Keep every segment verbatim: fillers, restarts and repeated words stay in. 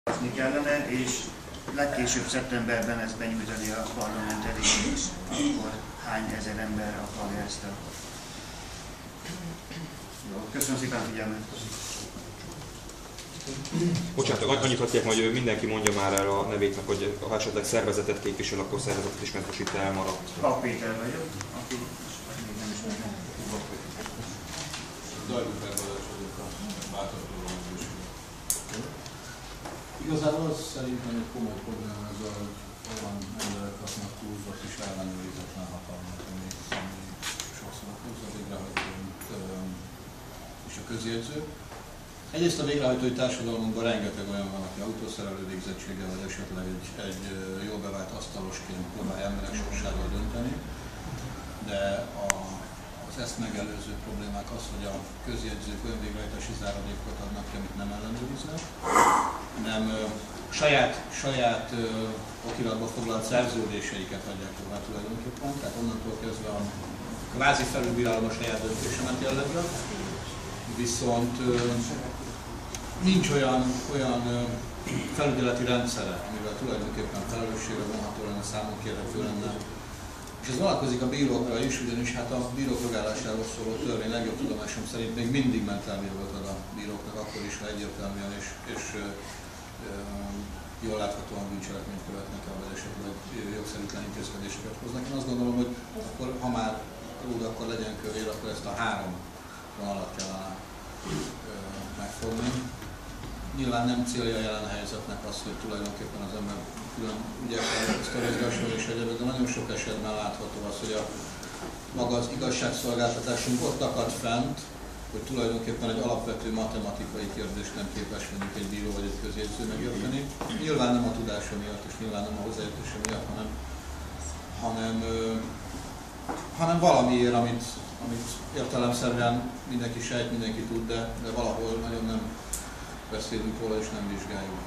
Szavazni kellene, és legkésőbb szeptemberben ezt benyújtani a parlament elé, és akkor hány ezer ember akarja ezt a... Jó, köszönöm szépen a figyelmet! Bocsánat, annyit hadd kérek, hogy mindenki mondja már el a nevétnek, hogy ha esetleg szervezetet képvisel, akkor szervezetet is, mert most itt elmaradt. Pap Péter vagyok, aki még nem ismerem. Igazából az szerintem egy komoly probléma ez a, hogy olyan emberek kapnak túlzott és ellenőrizetlen hatalmat, ami sokszor okoz a végrehajtó és a közjegyző. Egyrészt a végrehajtói társadalmunkban rengeteg olyan van, aki autószerelő végzettséggel, vagy esetleg egy, egy jól bevált asztalosként próbálja emberek sorsáról dönteni, de a, az ezt megelőző problémák az, hogy a közjegyzők olyan végrehajtási záradékot adnak ki, amit nem ellenőriznek, nem saját, saját ö, okiratba foglalt szerződéseiket adják tovább tulajdonképpen, tehát onnantól kezdve a kvázi felülbírálom a saját döntésemet jellegre, viszont ö, nincs olyan, olyan ö, felügyeleti rendszere, amivel tulajdonképpen felelősségre vonható lenne, számon kérhető lenne. És ez vonatkozik a bírókra is, ugyanis hát a bírók jogállásáról szóló törvény legjobb tudomásom szerint még mindig mentálmi jogot ad a bíróknak, akkor is, ha egyértelműen és, és ö, ö, jól láthatóan bűncselekményt követnek el, vagy esetleg jogszerűtlen intézkedéseket hoznak. Én azt gondolom, hogy akkor, ha már rúd, akkor legyen kövér, akkor ezt a három vonalat kellene ö, megfogni. Nyilván nem célja a jelen helyzetnek az, hogy tulajdonképpen az ember külön ügyekkel sztorozgasson és egyébként, de nagyon sok esetben látható az, hogy a maga az igazságszolgáltatásunk ott akad fent, hogy tulajdonképpen egy alapvető matematikai kérdést nem képes mondjuk egy bíró vagy egy közjegyző megérteni. Nyilván nem a tudása miatt, és nyilván nem a hozzáértése miatt, hanem, hanem, ö, hanem valamiért, amit, amit értelemszerűen mindenki sejt, mindenki tud, de, de valahol nagyon nem beszélünk róla és nem vizsgáljuk.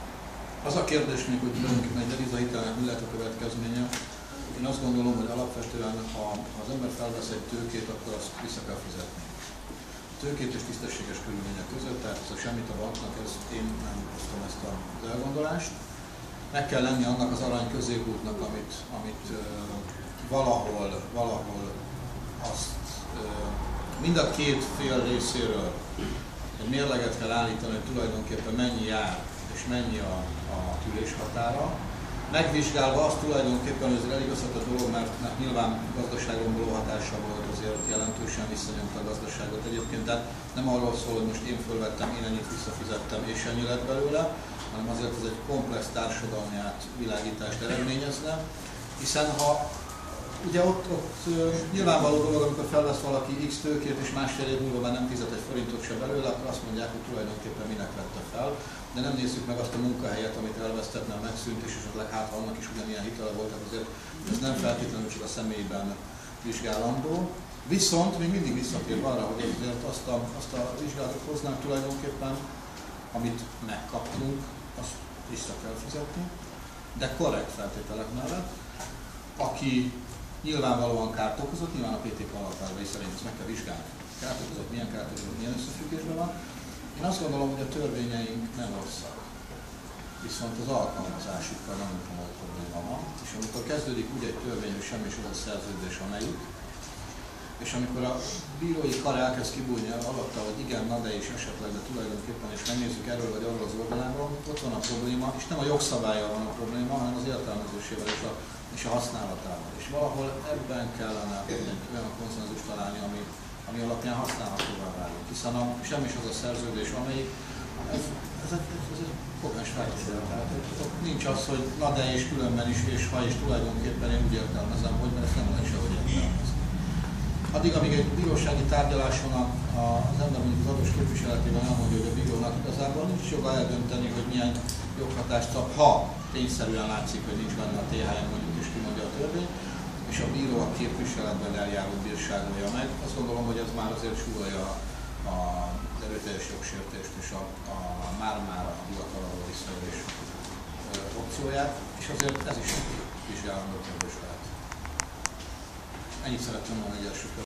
Az a kérdés még, hogy tulajdonképpen egy devizahitelnek mi lehet a következménye. Én azt gondolom, hogy alapvetően, ha az ember felvesz egy tőkét, akkor azt vissza kell fizetni. Tőkét és tisztességes körülmények között, tehát ez a semmit a banknak, ez, én nem osztom ezt az elgondolást. Meg kell lenni annak az arany középútnak, amit, amit uh, valahol, valahol azt uh, mind a két fél részéről egy mérleget kell állítani, hogy tulajdonképpen mennyi jár és mennyi a, a tűréshatára. Megvizsgálva azt tulajdonképpen, hogy ez eligazhat a dolog, mert, mert nyilván gazdaságromboló hatása volt, azért jelentősen visszanyomta a gazdaságot egyébként. Tehát nem arról szól, hogy most én fölvettem, én ennyit visszafizettem és ennyi lett belőle, hanem azért ez egy komplex társadalmi átvilágítást eredményezne. Hiszen ha ugye ott, ott nyilvánvaló dolog, amikor felvesz valaki X tőkét és másfél év múlva már nem fizet egy forintot sem belőle, akkor azt mondják, hogy tulajdonképpen minek vette fel. De nem nézzük meg azt a munkahelyet, amit elvesztetne, megszűnt, és esetleg hát annak is ugyanilyen hitele volt, tehát azért ez nem feltétlenül csak a személyben vizsgálandó. Viszont még mindig visszatérve arra, hogy azért azt a, azt a vizsgálatot hoznánk tulajdonképpen, amit megkaptunk, azt vissza kell fizetni, de korrekt feltételek mellett. Aki nyilvánvalóan kárt okozott, nyilván a pé té ká alapelvei szerint ezt meg kell vizsgálni. Kárt okozott, milyen kárt okozott, milyen összefüggésben van. Én azt gondolom, hogy a törvényeink nem rosszak, viszont az alkalmazásukkal nagyon komoly probléma van. És amikor kezdődik úgy egy törvény, hogy semmi az a szerződés, amelyik, és amikor a bírói kar elkezd kibújni alatta, hogy igen, na de és esetleg, de tulajdonképpen, és megnézzük erről vagy arról az oldalában, ott van a probléma, és nem a jogszabállyal van a probléma, hanem az értelmezésével és a, és a használatával. És valahol ebben kellene egy olyan konszenzus találni, ami, ami alapján használhatóvá válik. Hiszen a, semmi az a szerződés, amelyik, ez, ez, ez, ez egy kogens feltétel. Tehát nincs az, hogy na de és különben is, és ha is tulajdonképpen én úgy értelmezem, hogy mert ezt nem lehet sehogy értelmezni. Addig, amíg egy bírósági tárgyaláson a, a, az ember mondjuk az adós képviseletében elmondja, hogy a bírónak igazából nincs joga eldönteni, hogy milyen joghatást kap, ha tényszerűen látszik, hogy nincs benne a té há em mondjuk, és kimondja a törvény, és a bíró a képviseletben eljáró bírságolja meg. Azt gondolom, hogy ez már azért súlyolja az erőteljes jogsértést és a, a már-már a hivatalról visszaélés opcióját, és azért ez is vizsgálandó kérdés lehet. Ennyit szerettem volna egy első